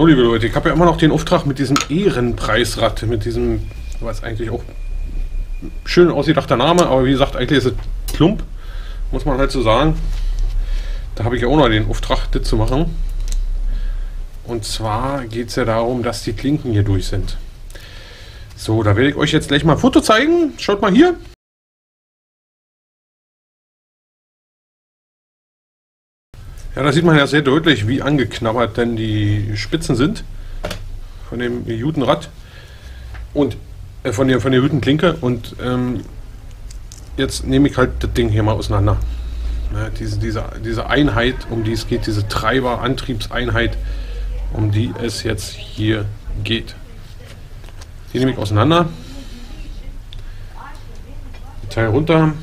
So, liebe Leute, ich habe ja immer noch den Auftrag mit diesem Ehrenpreisrad, mit diesem, was eigentlich auch schön ausgedachter Name, aber wie gesagt, eigentlich ist es Klump, muss man halt so sagen. Da habe ich ja auch noch den Auftrag, das zu machen. Und zwar geht es ja darum, dass die Klinken hier durch sind. So, da werde ich euch jetzt gleich mal ein Foto zeigen. Schaut mal hier. Ja, da sieht man ja sehr deutlich, wie angeknabbert denn die Spitzen sind von dem Jutenrad und von der Jutenklinke. Und jetzt nehme ich halt das Ding hier mal auseinander. Ne, diese Einheit, um die es geht, diese Treiber-Antriebseinheit, um die es jetzt hier geht. Die nehme ich auseinander. Die Teil runter.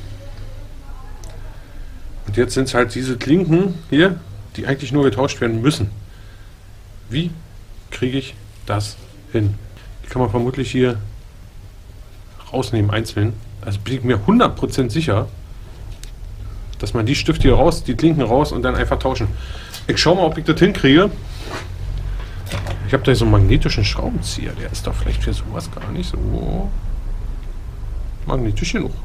Und jetzt sind es halt diese Klinken hier, die eigentlich nur getauscht werden müssen. Wie kriege ich das hin? Die kann man vermutlich hier rausnehmen, einzeln. Also bin ich mir 100% sicher, dass man die Stifte hier raus, die Klinken raus und dann einfach tauschen. Ich schaue mal, ob ich das hinkriege. Ich habe da so einen magnetischen Schraubenzieher. Der ist doch vielleicht für sowas gar nicht so magnetisch genug.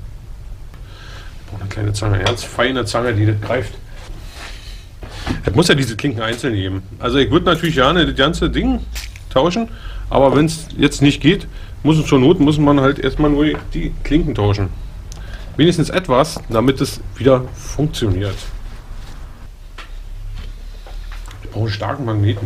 Eine kleine Zange, eine ganz feine Zange, die das greift. Es muss ja diese Klinken einzeln geben. Also ich würde natürlich gerne das ganze Ding tauschen, aber wenn es jetzt nicht geht, muss man halt erstmal nur die Klinken tauschen. Wenigstens etwas, damit es wieder funktioniert. Ich brauche einen starken Magneten.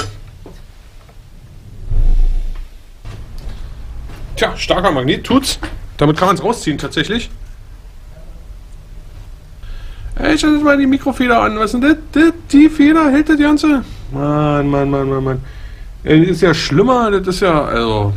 Tja, starker Magnet tut's. Damit kann man es rausziehen tatsächlich. Ey, schau dir mal die Mikrofeder an. Was ist denn das? Die Feder hält das Ganze? Mann. Ey, das ist ja schlimmer. Das ist ja, also...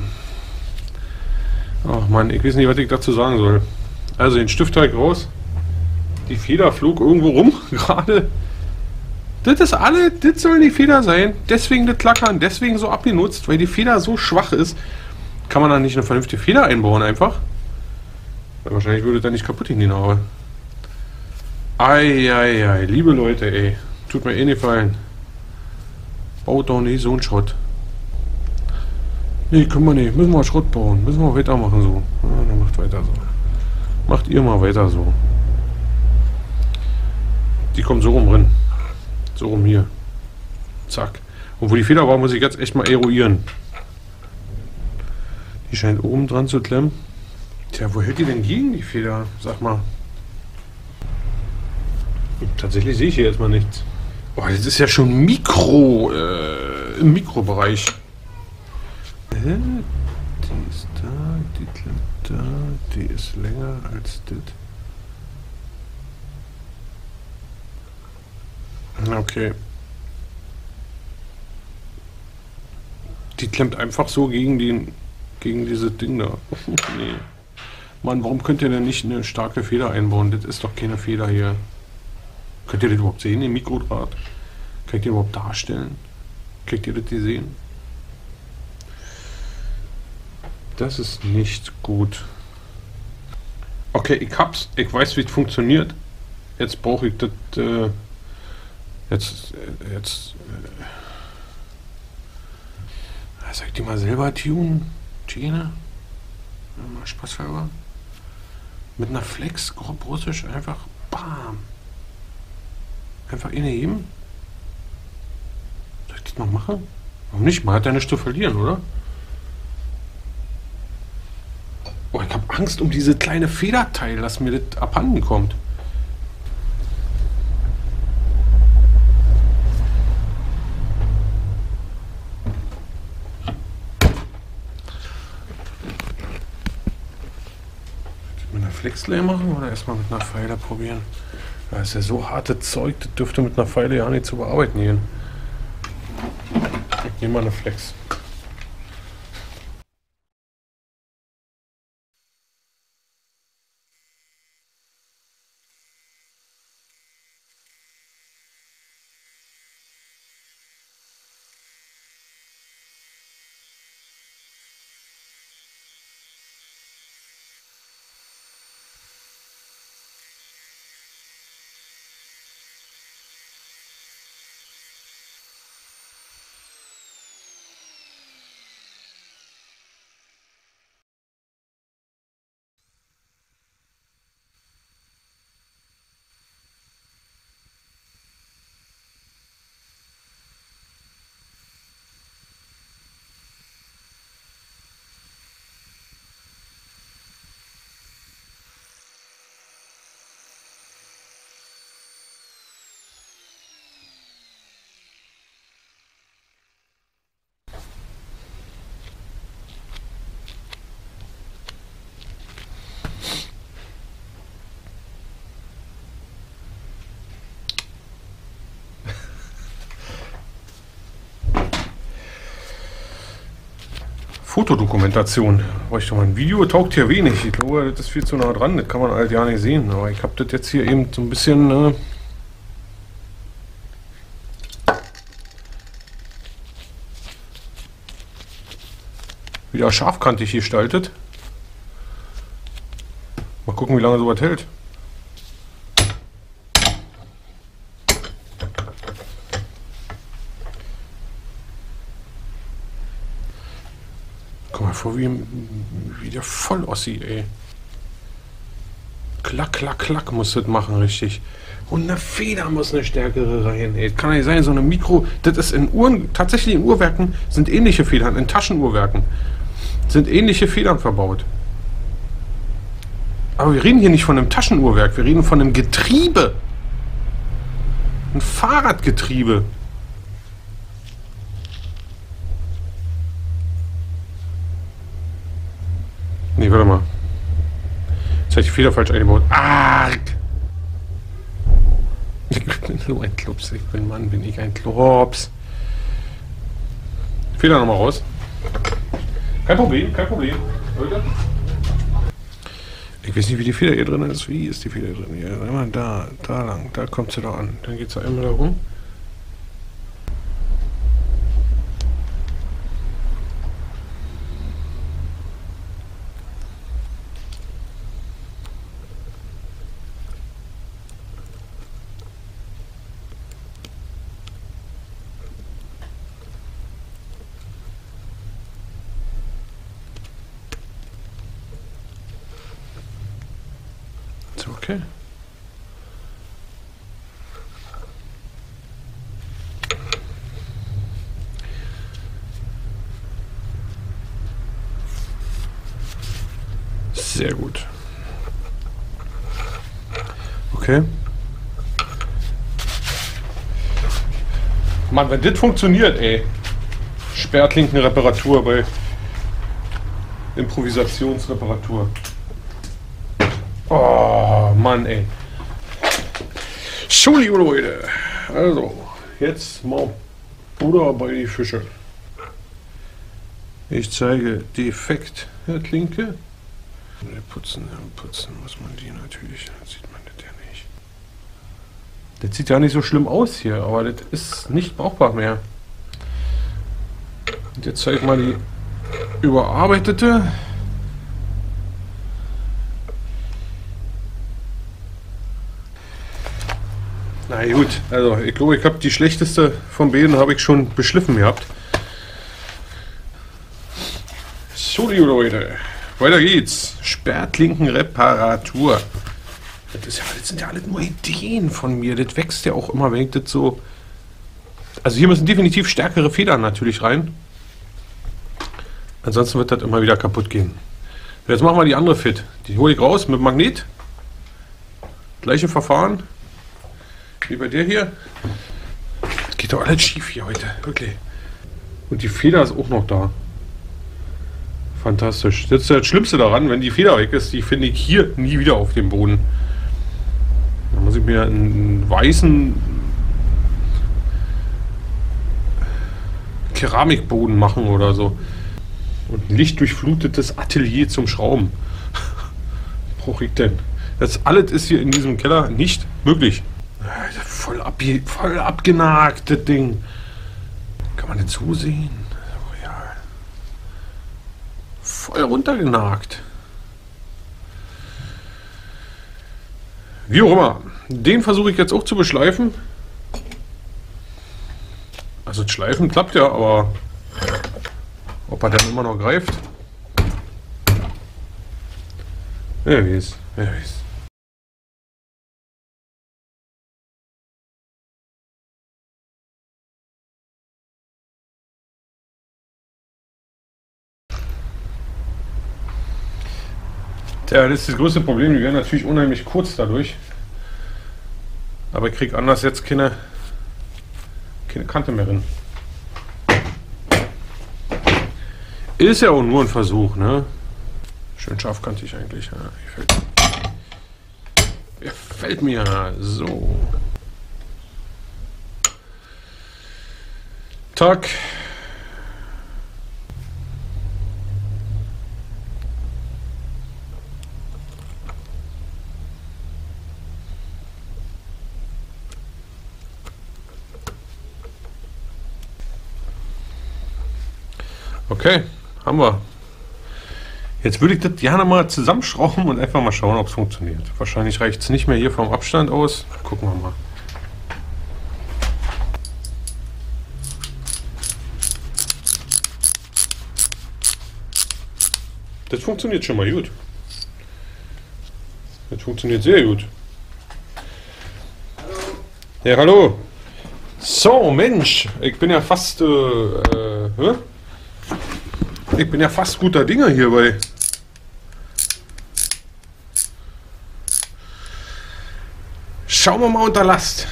Ach Mann, ich weiß nicht, was ich dazu sagen soll. Also den Stiftteig raus. Die Feder flog irgendwo rum gerade. Das ist alles, das soll die Feder sein. Deswegen das Klackern, deswegen so abgenutzt, weil die Feder so schwach ist. Kann man da nicht eine vernünftige Feder einbauen einfach? Weil wahrscheinlich würde das nicht kaputt in die Narbe. Eieiei, liebe Leute, ey. Tut mir eh nicht gefallen. Baut doch nicht so einen Schrott. Nee, können wir nicht. Müssen wir Schrott bauen. Müssen wir weitermachen so. Ja, dann macht weiter so. Macht ihr mal weiter so. Die kommt so rum drin. So rum hier. Zack. Und wo die Feder war, muss ich jetzt echt mal eruieren. Die scheint oben dran zu klemmen. Tja, wo hält die denn gegen die Feder? Sag mal. Tatsächlich sehe ich hier erstmal nichts. Oh, das ist ja schon im Mikrobereich. Die ist da, die klemmt da, die ist länger als das. Okay. Die klemmt einfach so gegen dieses Ding da. Nee. Mann, warum könnt ihr denn nicht eine starke Feder einbauen? Das ist doch keine Feder hier. Könnt ihr das überhaupt sehen, den Mikrodraht? Könnt ihr überhaupt darstellen? Kriegt ihr das sehen? Das ist nicht gut. Okay, ich hab's. Ich weiß, wie es funktioniert. Jetzt brauche ich das... Soll ich die mal selber tunen? Gene? Mal spaßhalber. Mit einer Flex, grob russisch, einfach BAM! Einfach inneheben. Soll ich das noch machen? Warum nicht? Man hat ja nichts zu verlieren, oder? Oh, ich habe Angst um diese kleine Federteil, dass mir das abhanden kommt. Mit einer Flexlay machen oder erstmal mit einer Feile probieren? Das ist ja so hartes Zeug, das dürfte mit einer Feile ja nicht zu bearbeiten gehen. Ich nehme mal eine Flex. Fotodokumentation. Bräuchte mal ein Video, taugt hier wenig. Ich glaube, das ist viel zu nah dran, das kann man halt ja nicht sehen. Aber ich habe das jetzt hier eben so ein bisschen wieder scharfkantig gestaltet. Mal gucken, wie lange sowas hält. Komm mal vor, wie der Vollossi, ey. Klack, klack, klack muss das machen, richtig. Und eine Feder muss eine stärkere rein, ey. Das kann nicht sein, so eine Mikro... Das ist in Uhren, tatsächlich in Uhrwerken sind ähnliche Federn, in Taschenuhrwerken sind ähnliche Federn verbaut. Aber wir reden hier nicht von einem Taschenuhrwerk, wir reden von einem Getriebe. Ein Fahrradgetriebe. Nee, warte mal. Jetzt habe ich die Feder falsch eingebaut. Arg! Ich bin nur ein Klops. Ich bin Mann, bin ich ein Klops. Feder nochmal raus. Kein Problem, kein Problem. Leute. Ich weiß nicht, wie die Feder hier drin ist. Wie ist die Feder drin? Hier, einmal da lang. Da kommt sie da an. Dann geht sie einmal da rum. Okay. Sehr gut. Okay. Mann, wenn das funktioniert, ey. Sperrklinkenreparatur bei Improvisationsreparatur. Oh, Mann, ey. So, liebe Leute. Also, jetzt mal Butter bei die Fische. Ich zeige Defekt der Klinke. Putzen muss man die natürlich. Dann sieht man das ja nicht. Das sieht ja nicht so schlimm aus hier, aber das ist nicht brauchbar mehr. Und jetzt zeige ich mal die überarbeitete. Na gut, also ich glaube, ich habe die schlechteste von beiden habe ich schon beschliffen gehabt. So, liebe Leute, weiter geht's. Sperrklinkenreparatur. Das sind ja alles nur Ideen von mir. Das wächst ja auch immer, wenn ich das so... Also hier müssen definitiv stärkere Federn natürlich rein. Ansonsten wird das immer wieder kaputt gehen. Jetzt machen wir die andere fit. Die hole ich raus mit Magnet. Gleiche Verfahren. Wie bei der hier. Das geht doch alles schief hier heute, wirklich. Und die Feder ist auch noch da. Fantastisch. Das ist das Schlimmste daran, wenn die Feder weg ist, die finde ich hier nie wieder auf dem Boden. Da muss ich mir einen weißen Keramikboden machen oder so. Und ein lichtdurchflutetes Atelier zum Schrauben. Brauche ich denn? Das alles ist hier in diesem Keller nicht möglich. Voll abgenagt, das Ding. Kann man nicht zusehen? Oh ja. Voll runtergenagt. Wie auch immer. Den versuche ich jetzt auch zu beschleifen. Also das Schleifen klappt ja, aber ob er dann immer noch greift? Wer weiß, wer weiß. Ja, das ist das größte Problem. Die werden natürlich unheimlich kurz dadurch. Aber ich kriege anders jetzt keine Kante mehr drin. Ist ja auch nur ein Versuch, ne? Schön scharfkantig eigentlich. Ja, gefällt mir. So. Tack. Okay, haben wir. Jetzt würde ich das gerne mal zusammenschrauben und einfach mal schauen, ob es funktioniert. Wahrscheinlich reicht es nicht mehr hier vom Abstand aus. Gucken wir mal. Das funktioniert schon mal gut. Das funktioniert sehr gut. Hallo. Ja, hallo. So, Mensch, ich bin ja fast, ich bin ja fast guter Dinge hierbei. Schauen wir mal unter Last,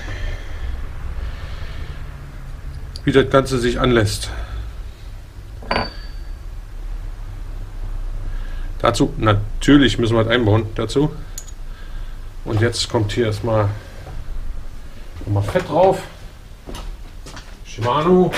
wie das Ganze sich anlässt. Dazu, natürlich müssen wir es einbauen, dazu. Und jetzt kommt hier erstmal nochmal Fett drauf. Shimano.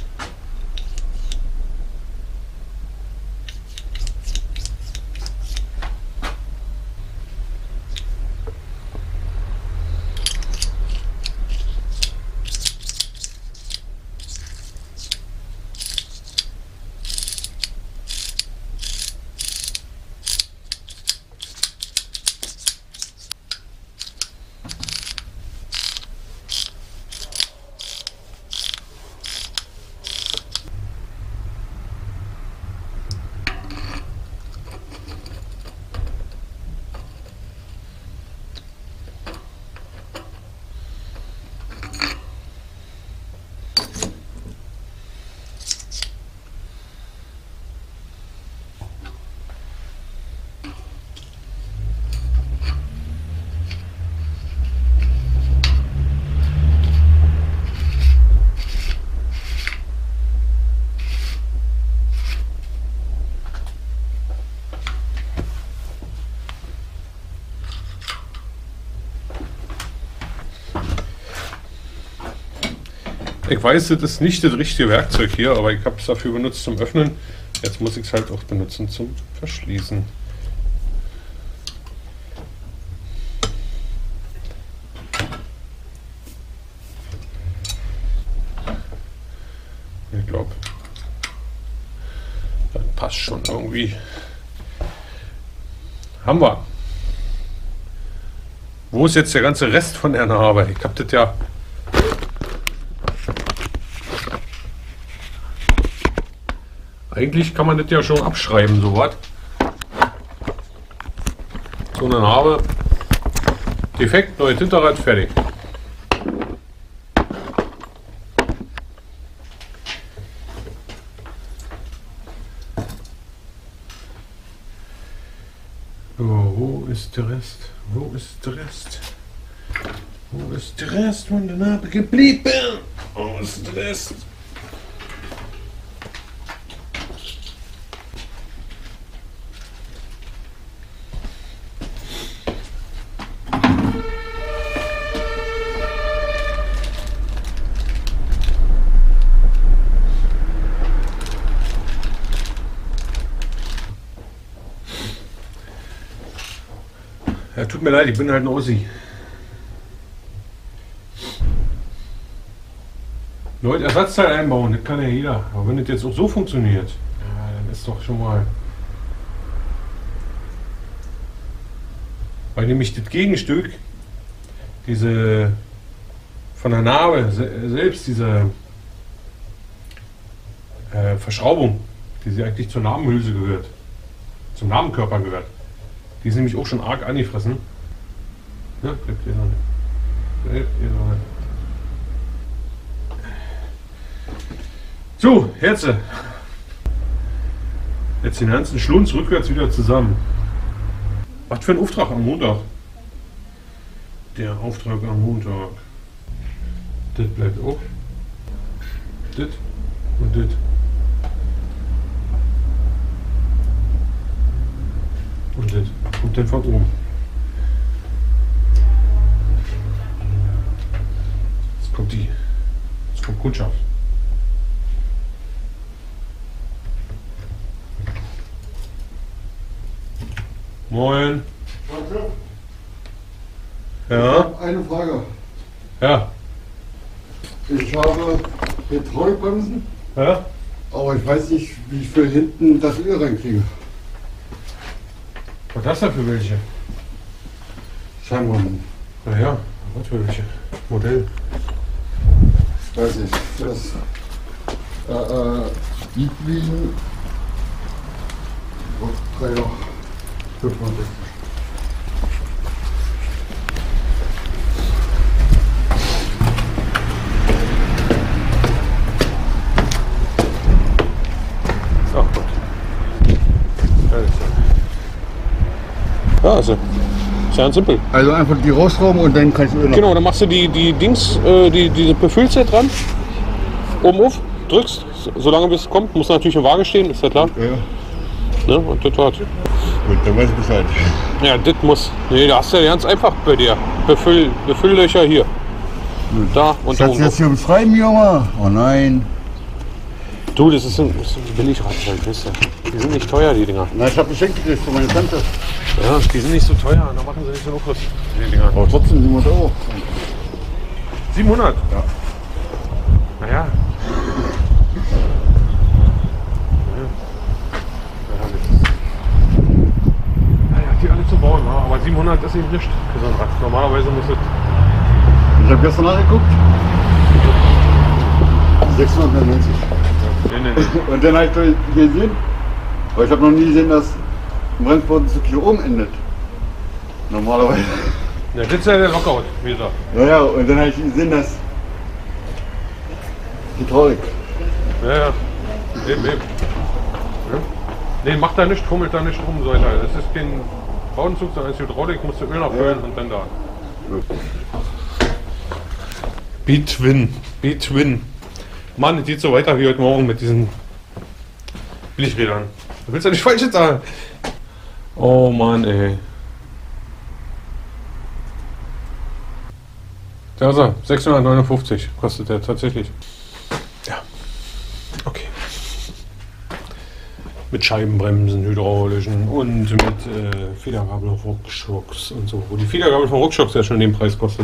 Ich weiß, das ist nicht das richtige Werkzeug hier, aber ich habe es dafür benutzt zum Öffnen. Jetzt muss ich es halt auch benutzen zum Verschließen. Ich glaube, das passt schon irgendwie. Haben wir. Wo ist jetzt der ganze Rest von der Narbe? Ich habe das ja... Eigentlich kann man das ja schon abschreiben, so was. So eine Narbe. Defekt, neues Hinterrad, fertig. So, wo ist der Rest? Wo ist der Rest? Wo ist der Rest von der Narbe geblieben? Wo ist der Rest? Ja, tut mir leid, ich bin halt ein Ossi. Leute, Ersatzteil einbauen, das kann ja jeder. Aber wenn das jetzt auch so funktioniert, ja, dann ist doch schon mal... Weil nämlich das Gegenstück, diese von der Narbe selbst, diese Verschraubung, die sie eigentlich zur Narbenhülse gehört, zum Narbenkörper gehört, die ist nämlich auch schon arg angefressen. Ja, bleibt hier dran. Bleibt hier dran. So, Herze. Jetzt den ganzen Schlunz rückwärts wieder zusammen. Was für ein Auftrag am Montag? Der Auftrag am Montag. Das bleibt auch. Das und das. Und das kommt dann von oben. Jetzt kommt die. Jetzt kommt Kundschaft. Moin. Danke. Ja. Eine Frage. Ja. Ich habe Hydraulikbremsen Ja. Aber ich weiß nicht, wie ich für hinten das Öl reinkriege. Was ist das da für welche? Scheinbar. Naja, was für welche? Modell. Ich weiß nicht. Das Bitwin Träger 65. Ach Gott. Ja, also. Ist ja ganz simpel. Also einfach die rausrauben und dann kannst du Öl noch. Genau, dann machst du die Dings, diese Befüllzeit dran. Oben auf, drückst, solange bis es kommt. Muss natürlich eine Waage stehen, ist ja klar. Ja. Ne? Und das war's. Gut, dann weiß ich Bescheid. Ja, das muss. Nee, da hast du ja ganz einfach bei dir. Befülllöcher hier. Da und Kannst du jetzt hier beschreiben, Junge? Oh nein. Du, das ist ein Billigradteil, weißt du. Die sind nicht teuer, die Dinger. Na, ich habe geschenkt gekriegt von meiner Tante. Ja, die sind nicht so teuer. Da machen sie nicht so noch was. Die Dinger. Aber trotzdem 700 Euro. 700? Ja. Naja. Naja, die alle zu bauen, ne? Aber 700 ist eben nicht für so ein Rad. Normalerweise muss es. Ich habe gestern nachgeguckt. 690. Nee. Und dann habe ich gesehen, weil ich habe noch nie gesehen, dass ein Bremsboden so hier oben endet. Normalerweise. Ja, das ist ja der Lockout, wie gesagt. Ja, und dann habe ich gesehen, dass Hydraulik. Ja. Eben. Ja? Nee, macht da nicht, fummelt da nicht rum, so weiter. Das ist kein Bauenzug, sondern ist Hydraulik, musst du Öl nachfüllen und dann da. B-Twin. Mann, es geht so weiter wie heute Morgen mit diesen Billigrädern. Du willst ja nicht falsch sagen. Oh Mann, ey. Da ist er. 659 kostet der tatsächlich. Ja. Okay. Mit Scheibenbremsen, hydraulischen und mit Federgabel auf Ruckschocks und so. Wo die Federgabel von Ruckschocks ja schon den Preis kostet.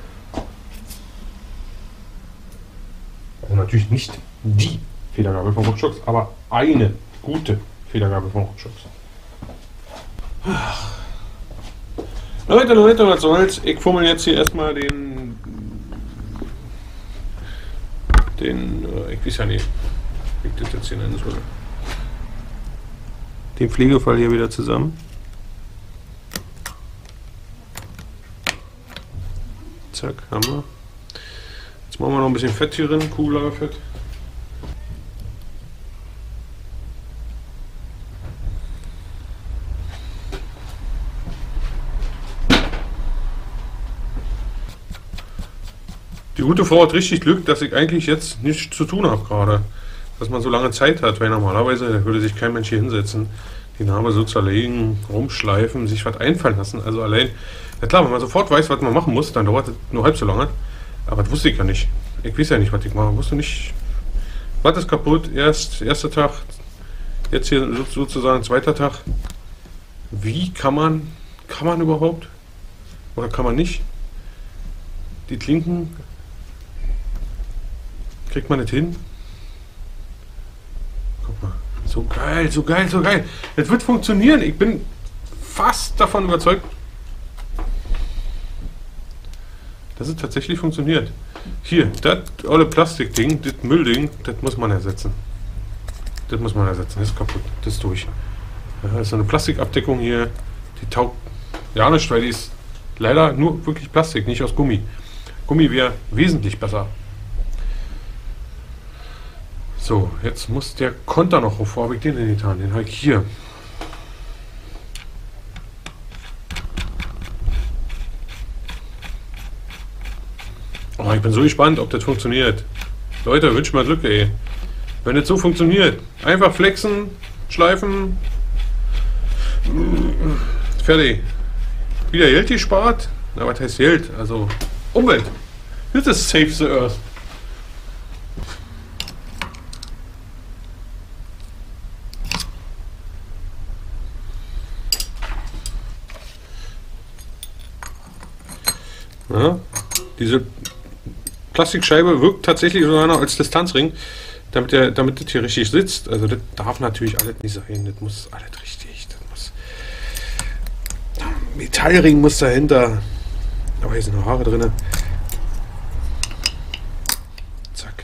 Also natürlich nicht die Federgabel von Ruckschocks, aber eine gute Federgabel von Ruckschocks. Leute, was soll's? Ich fummel jetzt hier erstmal ich weiß ja nicht, wie ich das jetzt hier nennen soll. Den Pflegefall hier wieder zusammen. Zack, haben wir. Jetzt machen wir noch ein bisschen Fett hier drin, Kugellagerfett. Die gute Frau hat richtig Glück, dass ich eigentlich jetzt nichts zu tun habe gerade. Dass man so lange Zeit hat, weil normalerweise würde sich kein Mensch hier hinsetzen, die Narbe so zerlegen, rumschleifen, sich was einfallen lassen. Also allein, ja klar, wenn man sofort weiß, was man machen muss, dann dauert es nur halb so lange. Aber das wusste ich ja nicht. Ich weiß ja nicht, was ich mache. Ich wusste nicht, was ist kaputt, erster Tag, jetzt hier sozusagen zweiter Tag. Wie kann man überhaupt, oder kann man nicht, die Klinken, kriegt man nicht hin? Guck mal, so geil. Das wird funktionieren. Ich bin fast davon überzeugt, dass es tatsächlich funktioniert. Hier, das olle Plastikding, das Müllding, das muss man ersetzen. Das ist kaputt. Das ist durch. Ja, das ist so eine Plastikabdeckung hier. Die taugt ja nicht, weil die ist leider nur wirklich Plastik, nicht aus Gummi. Gummi wäre wesentlich besser. So, jetzt muss der Konter noch rauf. Wo habe ich den denn getan? Den habe ich hier. Oh, ich bin so gespannt, ob das funktioniert. Leute, wünscht mal Glück, ey. Wenn das so funktioniert. Einfach flexen, schleifen. Fertig. Wieder Geld gespart. Na, was heißt Geld? Also Umwelt. Das ist Save the Earth. Ja, diese Plastikscheibe wirkt tatsächlich sogar noch als Distanzring. damit das hier richtig sitzt. Also das darf natürlich alles nicht sein. Das muss alles richtig. Das muss. Metallring muss dahinter. Aber hier sind noch Haare drin. Zack.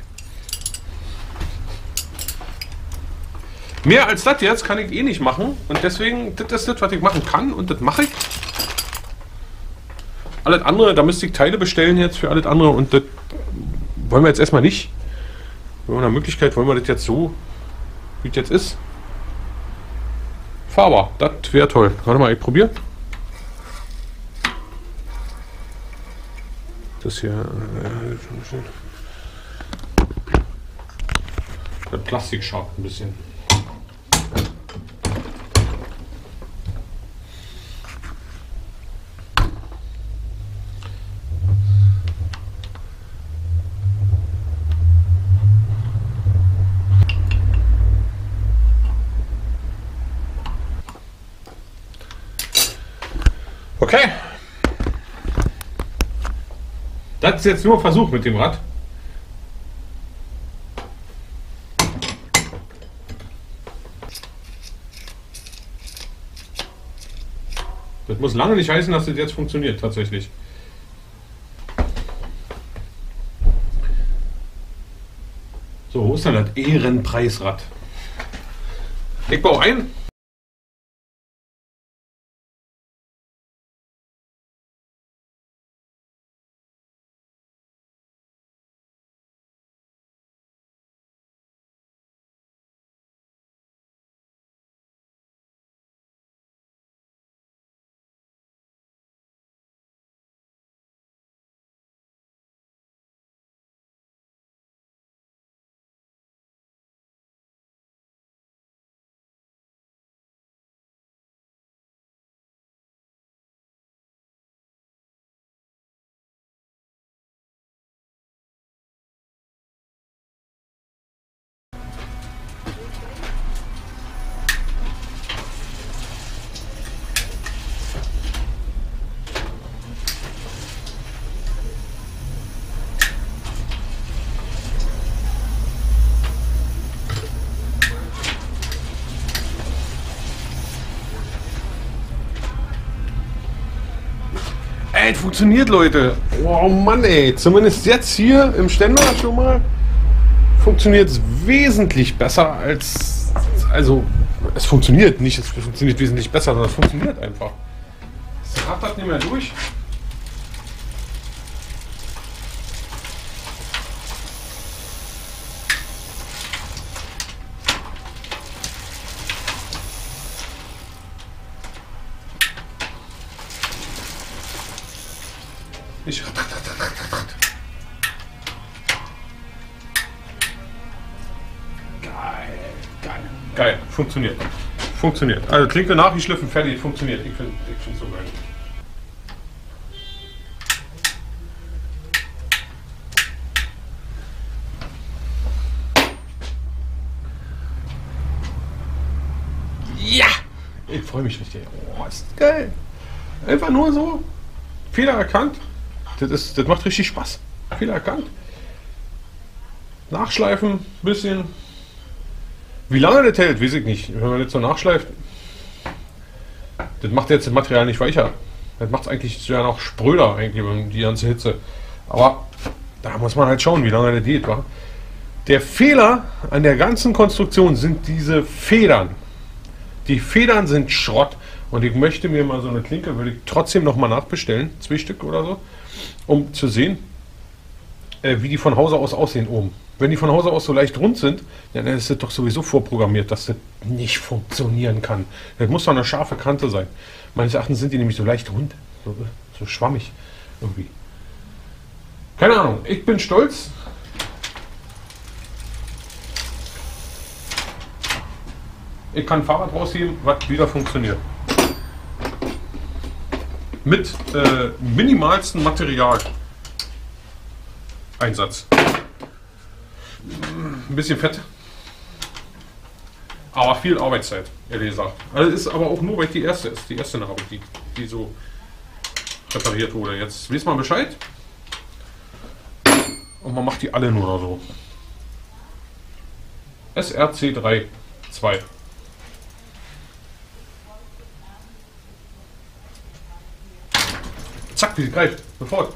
Mehr als das jetzt kann ich eh nicht machen. Und deswegen, das ist das, was ich machen kann. Und das mache ich. Alles andere, da müsste ich Teile bestellen jetzt für alles andere. Und das wollen wir jetzt erstmal nicht. Wenn wir eine Möglichkeit, wollen wir das jetzt so, wie es jetzt ist. Fahrbar, das wäre toll. Warte mal, ich probiere. Das hier. Das Plastik schabt ein bisschen. Okay. Das ist jetzt nur ein Versuch mit dem Rad. Das muss lange nicht heißen, dass das jetzt funktioniert, tatsächlich. So, wo ist denn das Ehrenpreisrad? Ich baue ein. Ey, es funktioniert, Leute. Oh Mann, ey. Zumindest jetzt hier im Ständer schon mal funktioniert es wesentlich besser als... Also, es funktioniert nicht, es funktioniert wesentlich besser, sondern es funktioniert einfach. Das Rad hat nicht mehr durch. Ich. Geil. Funktioniert. Funktioniert. Also Klinke nachgeschliffen, fertig, funktioniert. Ich finde es so geil. Ja! Ich freue mich richtig. Oh, ist geil. Einfach nur so. Fehler erkannt. Das macht richtig Spaß. Fehler erkannt. Nachschleifen, ein bisschen. Wie lange das hält, weiß ich nicht. Wenn man jetzt so nachschleift, das macht jetzt das Material nicht weicher. Das macht es eigentlich ja noch spröder, eigentlich, die ganze Hitze. Aber da muss man halt schauen, wie lange das geht. Wa? Der Fehler an der ganzen Konstruktion sind diese Federn. Die Federn sind Schrott. Und ich möchte mir mal so eine Klinke, würde ich trotzdem nochmal nachbestellen, 2 Stück oder so, um zu sehen, wie die von Hause aus aussehen oben. Wenn die von Hause aus so leicht rund sind, dann ist das doch sowieso vorprogrammiert, dass das nicht funktionieren kann. Das muss doch eine scharfe Kante sein. Meines Erachtens sind die nämlich so leicht rund, so schwammig irgendwie. Keine Ahnung, ich bin stolz. Ich kann ein Fahrrad rausheben, was wieder funktioniert. Mit minimalsten Materialeinsatz. Ein bisschen fett. Aber viel Arbeitszeit, ehrlich gesagt. Also ist aber auch nur, weil die erste ist. Die erste Narbe, die so repariert wurde. Jetzt wisst man Bescheid. Und man macht die alle nur so. SRC3 2. Zack, wie sie greift. Sofort.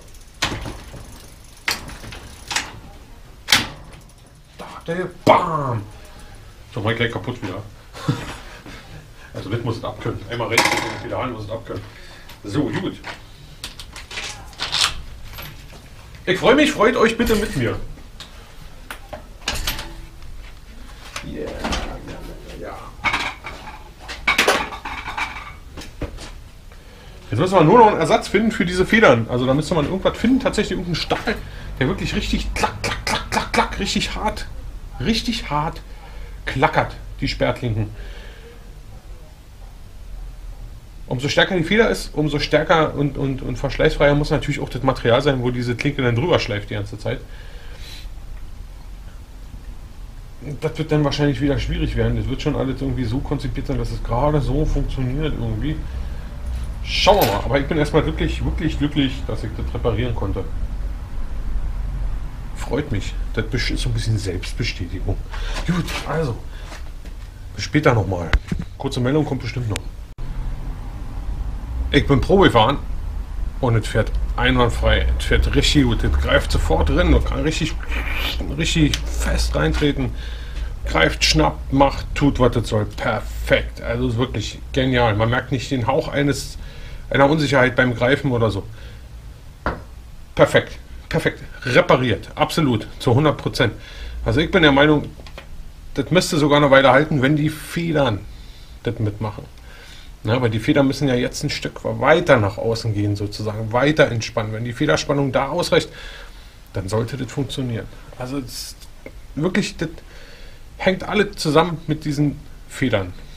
Da, der BAM! So, mein gleich kaputt wieder. Also das muss es abkönnen. Einmal rechts und den Pedal muss es abkönnen. So, gut. Ich freue mich, freut euch bitte mit mir. Yeah, ja. Jetzt müssen wir nur noch einen Ersatz finden für diese Federn. Also da müsste man irgendwas finden, tatsächlich irgendeinen Stahl, der wirklich richtig klack, klack, klack, klack, klack, richtig hart klackert, die Sperrklinken. Umso stärker die Feder ist, umso stärker und verschleißfreier muss natürlich auch das Material sein, wo diese Klinke dann drüber schleift die ganze Zeit. Das wird dann wahrscheinlich wieder schwierig werden. Das wird schon alles irgendwie so konzipiert sein, dass es gerade so funktioniert irgendwie. Schauen wir mal. Aber ich bin erstmal wirklich glücklich, dass ich das reparieren konnte. Freut mich. Das ist so ein bisschen Selbstbestätigung. Gut, also. Bis später nochmal. Kurze Meldung kommt bestimmt noch. Ich bin Probe gefahren und es fährt einwandfrei. Es fährt richtig gut. Es greift sofort drin und kann richtig fest reintreten. Greift, schnappt, macht, tut, was es soll. Perfekt. Also ist wirklich genial. Man merkt nicht den Hauch einer Unsicherheit beim Greifen oder so. Perfekt. Perfekt. Repariert. Absolut. Zu 100%. Also ich bin der Meinung, das müsste sogar eine Weile halten, wenn die Federn das mitmachen. Ja, aber die Federn müssen ja jetzt ein Stück weiter nach außen gehen, sozusagen, weiter entspannen. Wenn die Federspannung da ausreicht, dann sollte das funktionieren. Also das hängt alles zusammen mit diesen Federn.